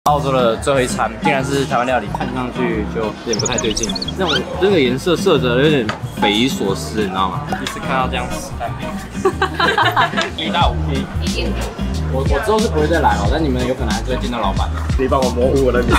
澳洲的最后一餐竟然是台湾料理，看上去就有点不太对劲。那种这个颜色色泽有点匪夷所思，你知道吗？第一次看到这样子单品，1到5批，1.5。我之后是不会再来了，但你们有可能还是会见到老板的。 你帮我模糊我的脸。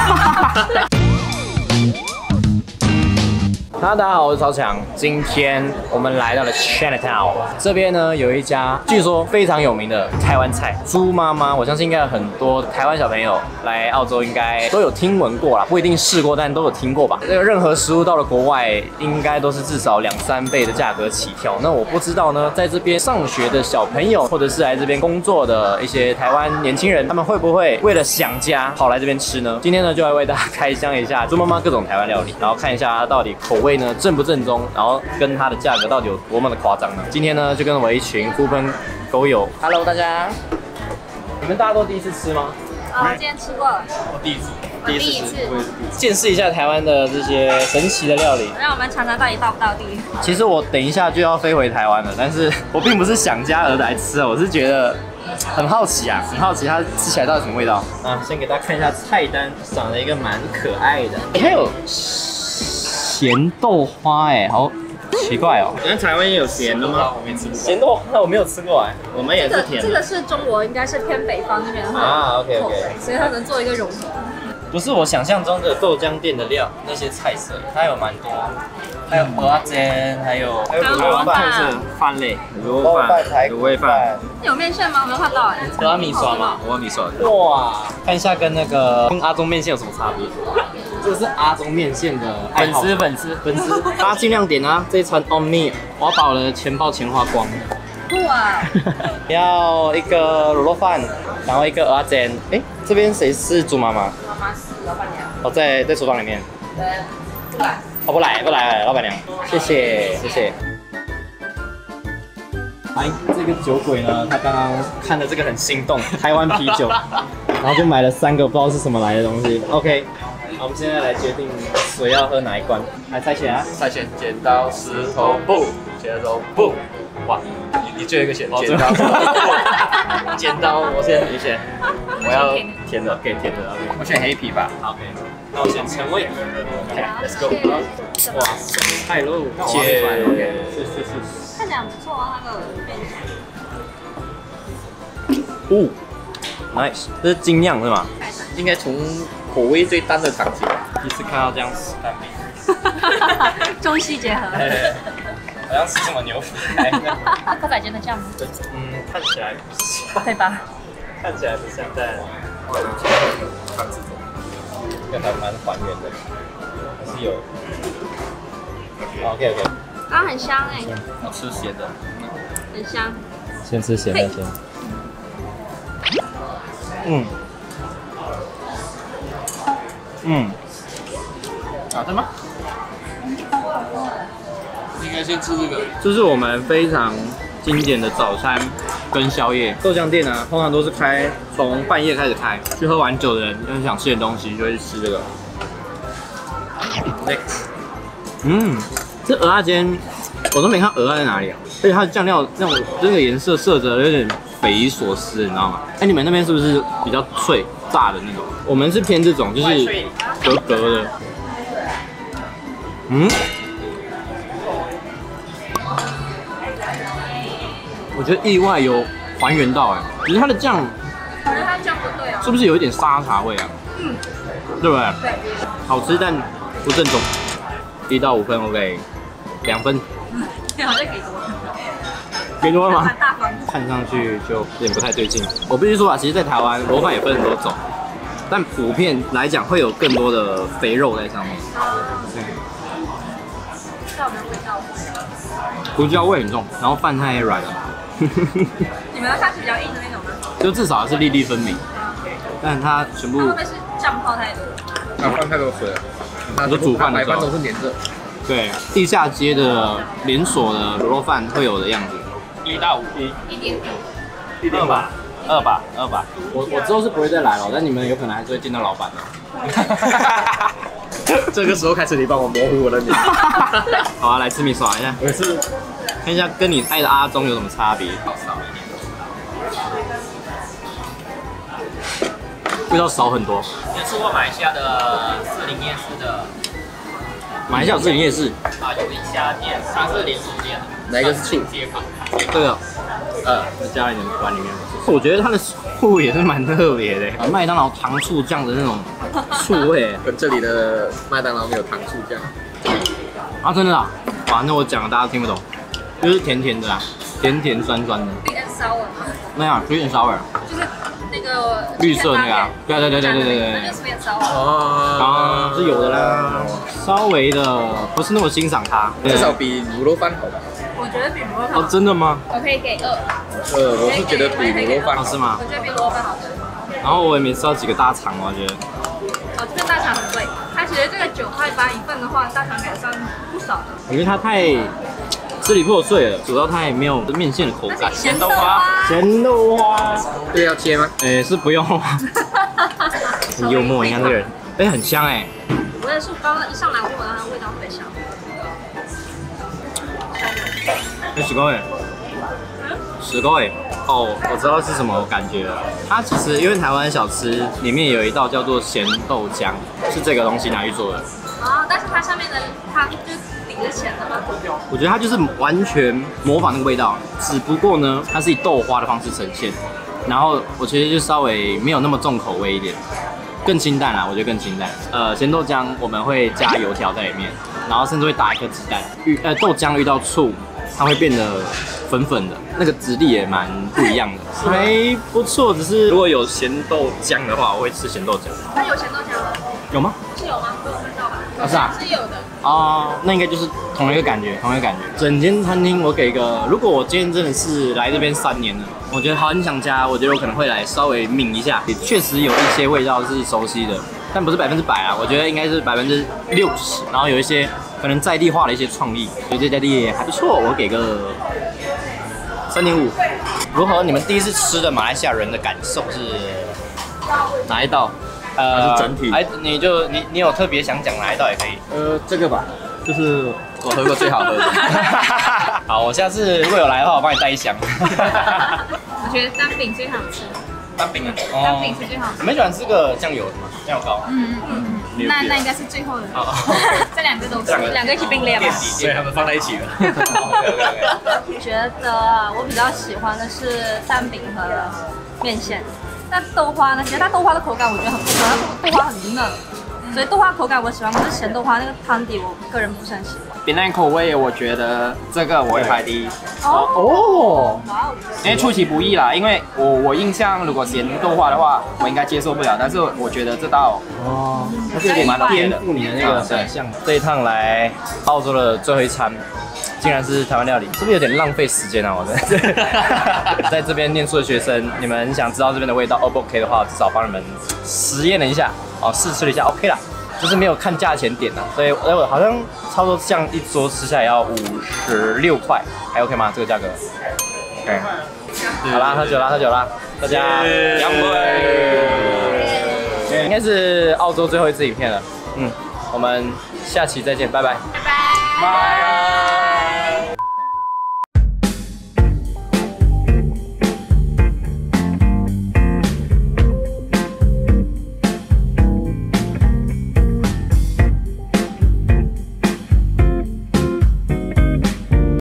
大家好，我是超强。今天我们来到了 Chinatown 这边呢，有一家据说非常有名的台湾菜猪妈妈。我相信应该有很多台湾小朋友来澳洲应该都有听闻过啦，不一定试过，但都有听过吧。这个任何食物到了国外，应该都是至少2、3倍的价格起跳。那我不知道呢，在这边上学的小朋友，或者是来这边工作的一些台湾年轻人，他们会不会为了想家跑来这边吃呢？今天呢，就来为大家开箱一下猪妈妈各种台湾料理，然后看一下它到底口味呢正不正宗，然后跟它的价格到底有多么的夸张呢？今天呢，就跟我一群猪朋狗友 ，Hello 大家，你们大家都第一次吃吗？ 今天吃过了。 我第一次， 第一次， 见识一下台湾的这些神奇的料理。 让我们尝尝到底到不到地。 其实我等一下就要飞回台湾了，但是我并不是想家而来吃啊，我是觉得很好奇啊，很好奇它吃起来到底什么味道。先给大家看一下菜单，长得一个蛮可爱的，还有咸豆花好奇怪哦。那台湾也有咸的吗？我没吃过。咸豆花我没有吃过我们也是甜的。 这个是中国，应该是偏北方那边的话 OK， 所以它能做一个融合。 不是我想象中的豆浆店的料，那些菜色它有蛮多，还有蚵仔煎，还有卤肉饭是饭类，卤肉饭、卤味饭。 有面线吗？我没有看到蚵仔米刷吗？蚵仔米刷。哇，看一下跟阿中面线有什么差别？这个是阿中面线的粉丝，大家尽量点啊！这一餐 on me， 我要把我的钱包钱花光。 哇！ 要一个卤肉饭，然后一个蚵仔煎。这边谁是猪妈妈？ 妈妈是老板娘。 哦，在厨房里面。 对，不来。 不来，老板娘，谢谢。这个酒鬼呢，他刚刚看了这个很心动，台湾啤酒，然后就买了3个不知道是什么来的东西。OK， 好，我们现在来决定谁要喝哪一罐，来猜拳啊！ 猜拳，剪刀石头布，剪刀布。哇，你最后一个选剪刀， 剪刀，我先，你选。 我要甜的，给甜的。 我选黑啤吧。OK， 那我选橙味。OK，Let's go。哇，太喽，姐 ，OK， 是。 看起来很不错啊，那个面线。 Nice， 这是精酿是吗？ 应该从口味最淡的尝起。 第一次看到这样子单品。 中西结合。 好像是什么牛排。 蚵仔煎的酱吗？ 看起来不是。 对吧？ 看起来不像，但看这种，就还蛮还原的，还是有。OK， 很香我吃咸的。 很香。 先吃咸的先。好的吗？ 应该先吃这个。 这是我们非常经典的早餐跟宵夜。豆浆店呢，通常都是从半夜开始开，去喝完酒的人就是想吃点东西，就会去吃这个。这蚵仔煎我都没看蚵仔在哪里啊，而且它的酱料这个颜色色泽有点匪夷所思，你知道吗？你们那边是不是比较脆炸的那种？我们是偏这种，就是格格的。我觉得意外有还原到只是它的酱， 我觉得它酱不对啊， 是不是有一点沙茶味啊？对不对？ 对， 好吃但不正宗。1到5分 ，OK， 2分。 好像给多了。 给多了吗？ 大方。看上去就有点不太对劲。我必须说其实，在台湾螺饭也分很多种，但普遍来讲会有更多的肥肉在上面。 那我们味道。 胡椒味很重，然后饭太软了。 你们要看是比较硬的那种吗？ 就至少是粒粒分明，但它全部。 会不会是酱泡太多？ 放太多水了。 它都煮饭的时候。 白饭都是黏着。 对，地下街的连锁的卤肉饭会有的样子。1到5批，1.5，2吧。我之后是不会再来了，但你们有可能还是会见到老板的。 这个时候开始，你帮我模糊我的脸。 好啊，来吃米耍一下。我是看一下跟你爱的阿中有什么差别。 味道少很多。 你有吃过马来西亚的士林夜市的？ 马来西亚士林夜市啊，有一家店，它是连锁店的。 哪一个是醋？ 街坊。 这个， 在家里面碗里面。 我觉得它的醋也是蛮特别的，麦当劳糖醋酱的那种醋味。 跟这里的麦当劳没有糖醋酱。 啊，真的啊？哇，那我讲了大家听不懂，就是甜甜的啦，甜甜酸酸的。 sweet and sour 吗？ 那样sweet and sour， 就是那个绿色那个啊，对对对对对对那对就。sweet and sour。 啊，是有的啦，稍微的不是那么欣赏它， 至少比卤肉饭好吧？ 我觉得比卤肉饭哦， 好。 真的吗？ 我可以给2。 我是觉得比卤肉饭好。 是吗？ 我觉得比卤肉饭好吃。 然后我也没吃到几个大肠，我觉得。 哦，这个大肠很贵，它其实这个9块8一份的话，大肠也算不少的。 我觉得它太支离破碎了，主要它也没有面线的口感。 咸豆花。 咸豆花， 这个要切吗？ 是不用。很幽默，你看这个人，很香哎。 我也是刚刚一上来我闻到它的味道特别香。 十个哎，10个哎。哦，我知道是什么感觉了。它其实因为台湾小吃里面有一道叫做咸豆浆，是这个东西拿去做的。 哦，但是它上面的汤就底是咸的吗？ 我觉得它就是完全模仿那个味道，只不过呢，它是以豆花的方式呈现，然后我觉得就稍微没有那么重口味一点，更清淡啦，我觉得更清淡。咸豆浆我们会加油条在里面，然后甚至会打一颗鸡蛋。豆浆遇到醋，它会变得粉粉的，那个质地也蛮不一样的，还不错。只是如果有咸豆浆的话，我会吃咸豆浆。 它有咸豆浆吗？ 有吗？ 是有吗？我有看到吧？ 是啊， 是有的。 哦，那应该就是同一个感觉，同一个感觉。整间餐厅我给一个，如果我今天真的是来这边3年了，我觉得很想家，我觉得我可能会来稍微抿一下，也确实有一些味道是熟悉的，但不是100%啊，我觉得应该是60%，然后有一些可能在地化的一些创意，所以这家店也还不错，我给个3.5。如何？你们第一次吃的马来西亚人的感受是哪一道？ 还是整体你有特别想讲哪一道也可以。 这个吧，就是我喝过最好喝的。 好，我下次如果有来的话，我帮你带一箱。 我觉得单饼最好吃， 单饼啊， 单饼是最好吃。 你们喜欢吃个酱油的吗？酱油膏。 那应该是最后的。这2个都是，2个一起并列吧。 所以他们放在一起了。 我觉得我比较喜欢的是蛋饼和面线。那豆花呢？其实它豆花的口感我觉得很不错，它豆花很嫩，所以豆花口感我喜欢。可是咸豆花那个汤底，我个人不是很喜欢。 扁担口味，我觉得这个我会排第一， 哦， 哇哦！ 因为出其不意啦。因为我印象，如果咸豆花的话，我应该接受不了，但是我觉得这道它是有点颠覆你的那个想象。这一趟来澳洲的最后一餐，竟然是台湾料理，是不是有点浪费时间啊？我在这边念书的学生，你们想知道这边的味道 O 不 OK 的话，至少帮你们实验了一下，试吃了一下 OK 啦。就是没有看价钱点啊，所以好像差不多这样一桌吃下来要56块，还 OK 吗？这个价格 ？OK， 好啦，喝酒啦，大家干杯！应该是澳洲最后一支影片了，我们下期再见，拜拜。 拜拜。